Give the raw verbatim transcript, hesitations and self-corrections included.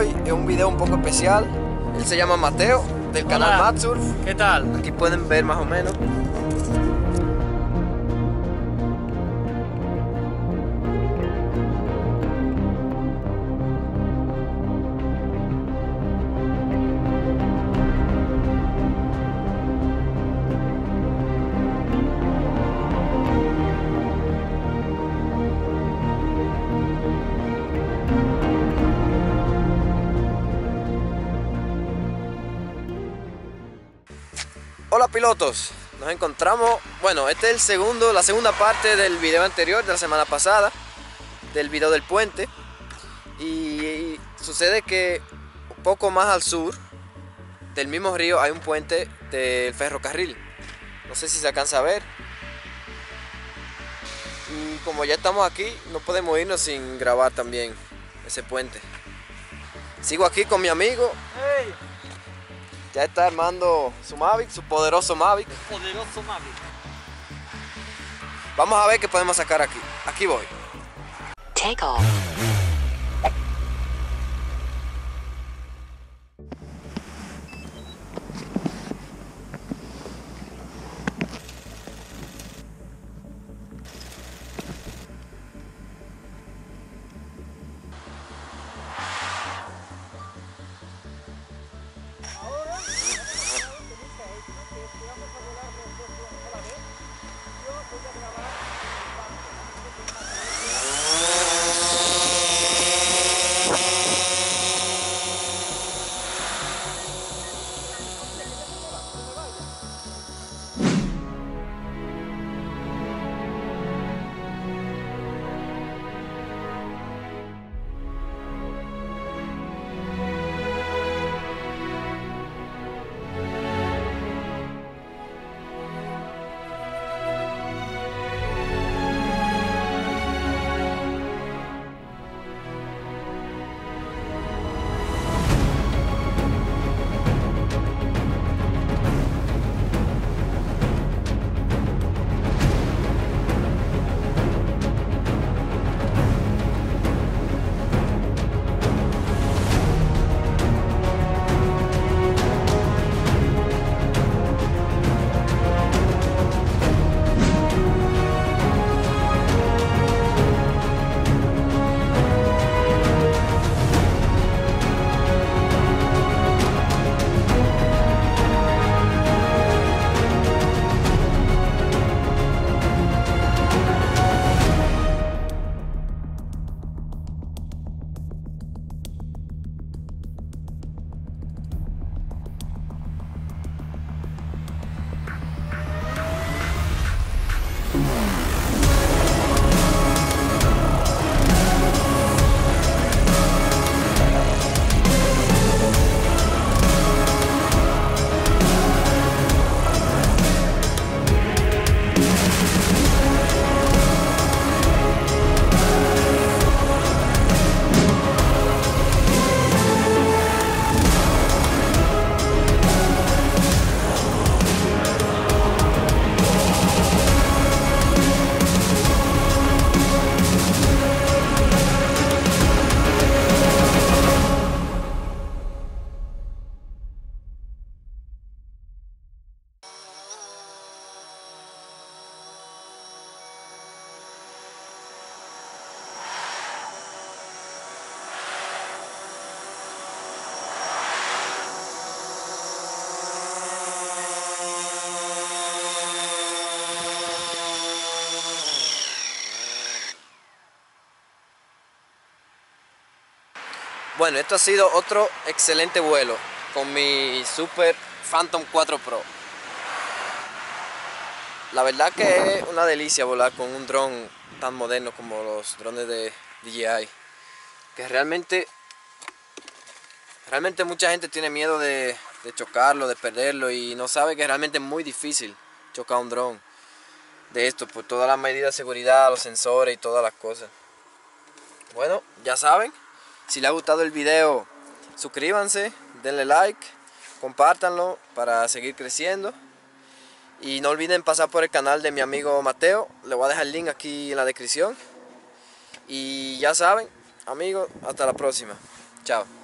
hoy es un video un poco especial. Él se llama Mateo, del canal Matsurf. ¿Qué tal? Aquí pueden ver más o menos. Hola pilotos, nos encontramos, bueno, este es el segundo, la segunda parte del video anterior de la semana pasada, del video del puente, y sucede que un poco más al sur del mismo río hay un puente del ferrocarril, no sé si se alcanza a ver, y como ya estamos aquí no podemos irnos sin grabar también ese puente. Sigo aquí con mi amigo. ¡Hey! Ya está armando su Mavic, su poderoso Mavic. Poderoso Mavic. Vamos a ver qué podemos sacar aquí. Aquí voy. Take off. Bueno, esto ha sido otro excelente vuelo con mi Super Phantom cuatro Pro. La verdad que es una delicia volar con un dron tan moderno como los drones de D J I. Que realmente, realmente mucha gente tiene miedo de, de chocarlo, de perderlo, y no sabe que realmente es muy difícil chocar un dron de esto por todas las medidas de seguridad, los sensores y todas las cosas. Bueno, ya saben. Si les ha gustado el video, suscríbanse, denle like, compártanlo para seguir creciendo. Y no olviden pasar por el canal de mi amigo Mateo, le voy a dejar el link aquí en la descripción. Y ya saben, amigos, hasta la próxima. Chao.